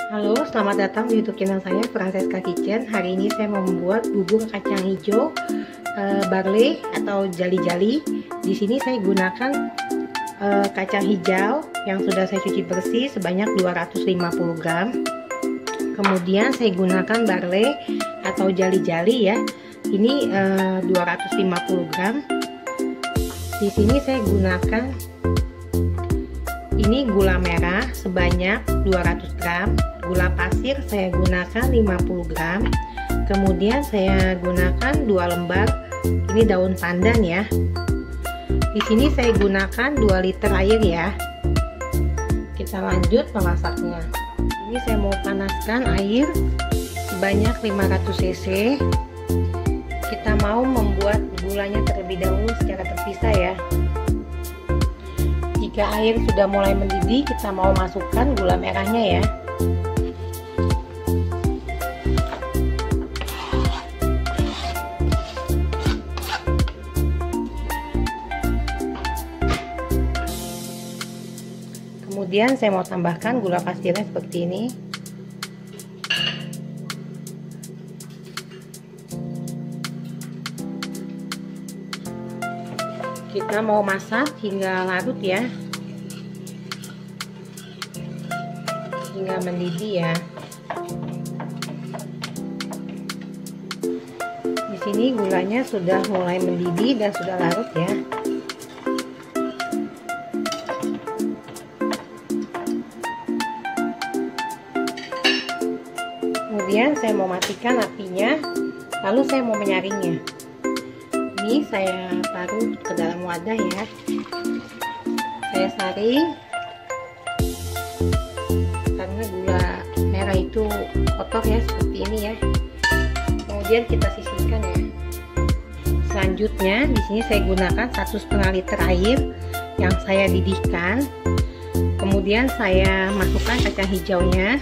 Halo, selamat datang di YouTube channel saya, Francesca Kitchen. Hari ini saya mau membuat bubur kacang hijau barley atau jali-jali. Di sini saya gunakan kacang hijau yang sudah saya cuci bersih sebanyak 250 gram. Kemudian saya gunakan barley atau jali-jali ya. Ini 250 gram. Di sini saya gunakan ini gula merah sebanyak 200 gram, gula pasir saya gunakan 50 gram, kemudian saya gunakan 2 lembar ini daun pandan ya. Di sini saya gunakan 2 liter air ya. Kita lanjut memasaknya. Ini saya mau panaskan air sebanyak 500 cc. Kita mau membuat gulanya terlebih dahulu secara terpisah ya. Jika air sudah mulai mendidih, kita mau masukkan gula merahnya ya. Kemudian saya mau tambahkan gula pasirnya seperti ini. Kita mau masak hingga larut ya, hingga mendidih ya. Di sini gulanya sudah mulai mendidih dan sudah larut ya. Kemudian saya mau matikan apinya, lalu saya mau menyaringnya. Ini saya taruh ke dalam wadah ya. Saya saring karena gula merah itu kotor ya, seperti ini ya. Kemudian kita sisihkan ya. Selanjutnya di sini saya gunakan 1,5 liter air yang saya didihkan. Kemudian saya masukkan kacang hijaunya.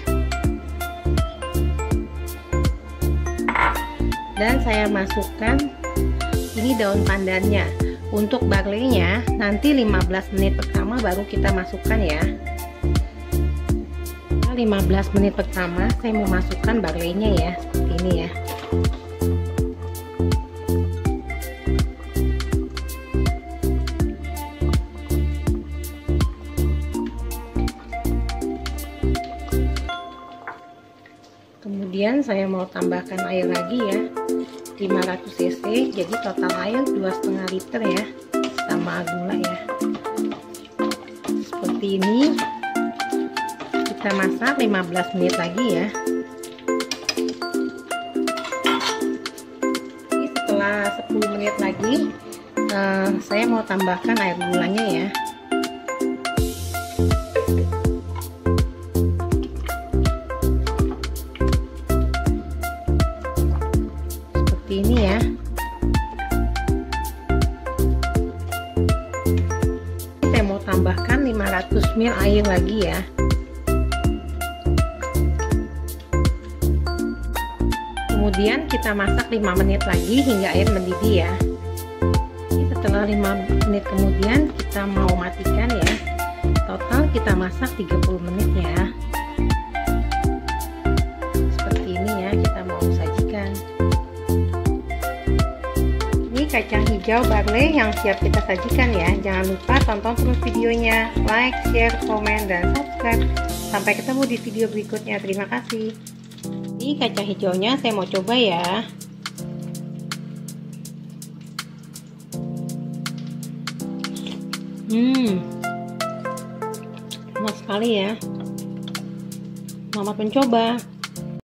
Dan saya masukkan ini daun pandannya. Untuk barleynya nanti 15 menit pertama baru kita masukkan ya. 15 menit pertama saya mau masukkan barleynya ya, seperti ini ya. Kemudian saya mau tambahkan air lagi ya, 500 cc, jadi total air 2,5 liter ya, sama gula ya. Seperti ini. Kita masak 15 menit lagi ya. Ini setelah 10 menit lagi saya mau tambahkan air gulanya ya. Ini ya. Saya mau tambahkan 500 ml air lagi ya. Kemudian kita masak 5 menit lagi hingga air mendidih ya. Setelah 5 menit kemudian kita mau matikan ya. Total kita masak 30 menit ya. Seperti ini ya, kita mau sajikan. Kacang hijau barley yang siap kita sajikan ya. Jangan lupa tonton terus videonya, like, share, komen, dan subscribe. Sampai ketemu di video berikutnya. Terima kasih. Ini kacang hijaunya saya mau coba ya. Enak sekali ya. Selamat mencoba.